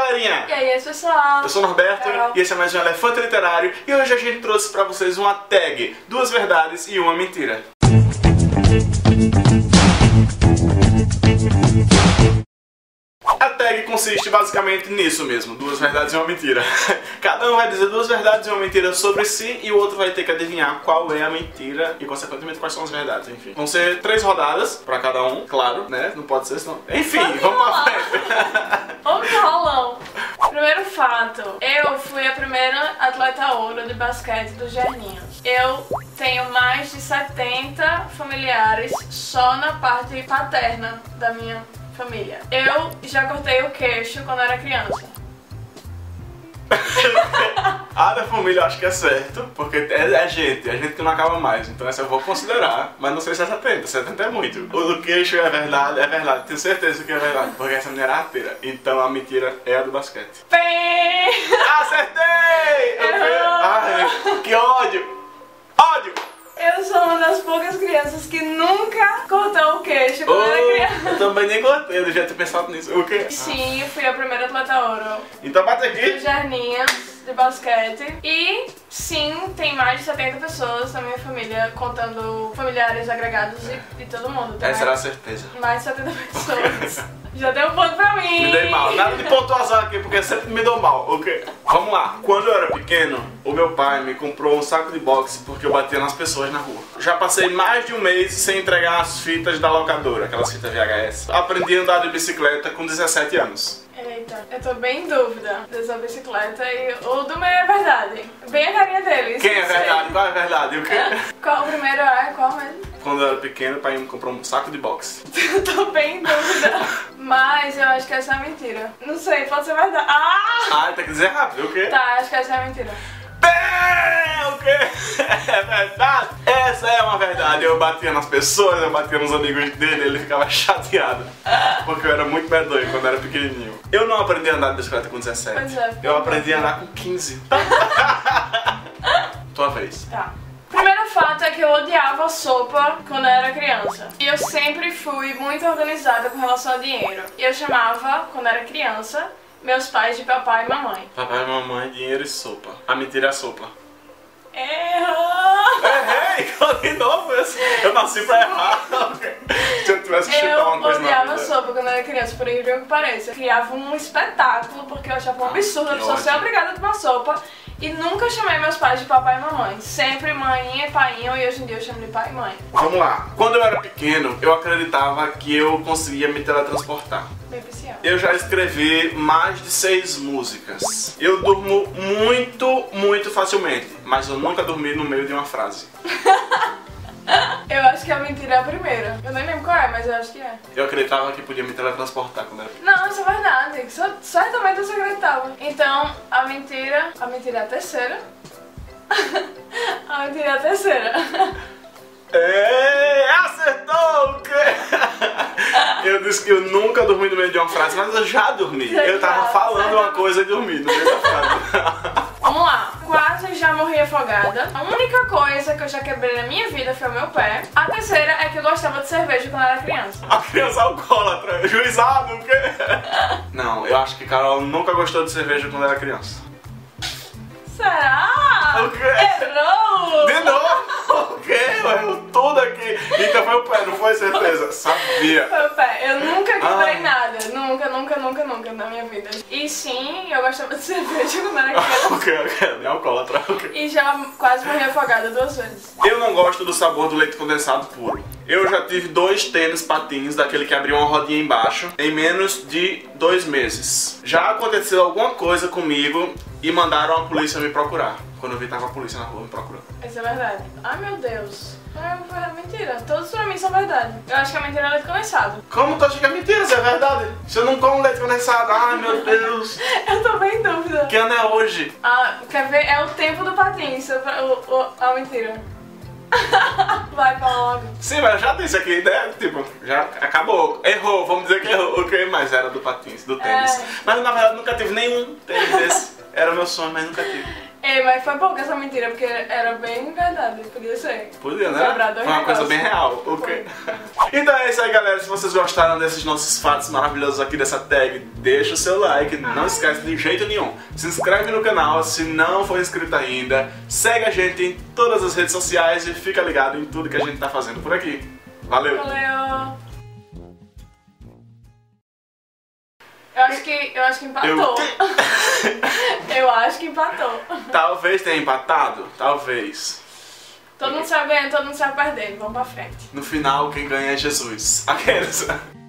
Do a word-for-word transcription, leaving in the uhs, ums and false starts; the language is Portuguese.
galerinha! E aí, pessoal? Eu sou o Norberto Carol. e esse é mais um Elefante Literário. E hoje a gente trouxe pra vocês uma tag, duas verdades e uma mentira. A tag consiste basicamente nisso mesmo, duas verdades e uma mentira. Cada um vai dizer duas verdades e uma mentira sobre si e o outro vai ter que adivinhar qual é a mentira e consequentemente quais são as verdades, enfim. Vão ser três rodadas pra cada um, claro, né? Não pode ser senão... Enfim, Pode vamos rolar. pra frente. Vamos que rolão. Primeiro fato, eu fui a primeira atleta ouro de basquete do Gerninhos. Eu tenho mais de setenta familiares só na parte paterna da minha família. Eu já cortei o queixo quando era criança. A da família eu acho que é certo, porque é, é gente, é gente que não acaba mais, então essa eu vou considerar, mas não sei se é setenta, setenta é muito. O do queixo é verdade, é verdade, tenho certeza que é verdade, porque essa menina era arteira, então a mentira é a do basquete. Pim! Acertei! Errou! Ai, que ódio! Ódio! Eu sou uma das poucas crianças que nunca cortou o queixo quando Oh, era criança. eu também nem gostei, eu devia ter pensado nisso. O quê? Sim, eu fui a primeira atleta ouro Então bate do aqui. Gerninhas de basquete. E sim, tem mais de setenta pessoas na minha família, contando familiares agregados e, e todo mundo. Tem Essa era a mais, certeza. mais de setenta pessoas. Já deu um ponto pra mim. Me dei mal. Nada de pontuação aqui, porque eu sempre me dou mal, ok? Vamos lá. Quando eu era pequeno, o meu pai me comprou um saco de boxe porque eu batia nas pessoas na rua. Já passei mais de um mês sem entregar as fitas da locadora, aquelas fitas V H S. Aprendi a andar de bicicleta com dezessete anos. Eita, eu tô bem em dúvida dessa bicicleta e o do meu é verdade. Bem a carinha dele. Quem é não sei. verdade? Qual é verdade? O quê? Qual o primeiro é? Qual mesmo? Quando eu era pequeno, o pai me comprou um saco de boxe. Eu tô bem em dúvida. Mas eu acho que essa é mentira. Não sei, pode ser verdade. Ah! Ah, tem que dizer rápido, o quê? Tá, acho que essa é mentira. Bem, o quê? É verdade? Essa é uma verdade. Eu batia nas pessoas, eu batia nos amigos dele, ele ficava chateado. Porque eu era muito medonho quando eu era pequenininho. Eu não aprendi a andar de bicicleta com dezessete. Pois é. Eu aprendi a andar com quinze. Tua vez. Tá. Primeiro fato é que eu odiava sopa quando eu era criança. E eu sempre fui muito organizada com relação a dinheiro. E eu chamava, quando eu era criança, meus pais de papai e mamãe. Papai, mamãe, dinheiro e sopa. A mentira é a sopa. Errou! Errei! De novo, eu nasci pra errar. Se eu tivesse que chutar Eu uma coisa na odiava vida. sopa quando eu era criança, por incrível que pareça. Eu criava um espetáculo, porque eu achava um absurdo a que pessoa ser ódio. obrigada a tomar sopa. E nunca chamei meus pais de papai e mamãe. Sempre mãe e paiinho, e hoje em dia eu chamo de pai e mãe. Vamos lá. Quando eu era pequeno, eu acreditava que eu conseguia me teletransportar. Bem oficial. Eu já escrevi mais de seis músicas. Eu durmo muito, muito facilmente, mas eu nunca dormi no meio de uma frase. Eu acho que a mentira é a primeira. Eu nem lembro qual é, mas eu acho que é. Eu acreditava que podia me teletransportar quando era pequeno. Não, isso é verdade. Isso, certamente eu acreditava. Então, a mentira... A mentira é a terceira. A mentira é a terceira. É, acertou! O quê? Eu disse que eu nunca dormi no meio de uma frase, mas eu já dormi. Eu tava falando uma coisa e dormi no meio da frase. Vamos lá. Quase já morri afogada. A única coisa que eu já quebrei na minha vida foi o meu pé. A terceira é que eu gostava de cerveja quando eu era criança. A criança alcoólatra, juizado, o quê? Não, eu acho que Carol nunca gostou de cerveja quando era criança. Será? O quê? Errou! De novo? O quê? Eu erro tudo aqui. Então foi o pé, não foi certeza? Sabia. Foi o pé. Eu nunca quebrei Ah. nada. Nunca, nunca, nunca, nunca na minha vida. E sim, eu gostava de cerveja quando eu era criança. O quê? O quê? Nem alcoólatra, o quê? E já quase morri afogada duas vezes. Eu não gosto do sabor do leite condensado puro. Eu já tive dois tênis patins, daquele que abriu uma rodinha embaixo, em menos de dois meses. Já aconteceu alguma coisa comigo e mandaram a polícia me procurar. Quando eu vi, tava a polícia na rua me procurando. Isso é verdade. Ai meu Deus. É mentira. Todos pra mim são verdade. Eu acho que a mentira é leite condensado. Como tu acha que é mentira? Se é verdade? Se eu não como leite condensado, ai meu Deus. Eu tô bem em dúvida. Que ano é hoje? Ah, quer ver? É o tempo do patins. O, o, a mentira. Vai pra logo. Sim, mas eu já disse aqui, né? Tipo, já acabou. Errou, vamos dizer que errou. Ok, mas era do patins, do tênis. É. Mas na verdade nunca tive nenhum tênis desse. Era meu sonho, mas nunca tive. Ei, mas foi pouco essa mentira, porque era bem verdade, podia ser. Podia, né? Quebrar dois Foi uma coisa negócios. bem real, ok? Então é isso aí, galera. Se vocês gostaram desses nossos fatos maravilhosos aqui dessa tag, deixa o seu like, não esquece de jeito nenhum. Se inscreve no canal se não for inscrito ainda. Segue a gente em todas as redes sociais e fica ligado em tudo que a gente tá fazendo por aqui. Valeu! Valeu! Eu acho que, eu acho que empatou. Eu... Eu acho que empatou. Talvez tenha empatado, talvez. Todo mundo sai ganhando, todo mundo sai perdendo. Vamos pra frente. No final, quem ganha é Jesus. Aqueles.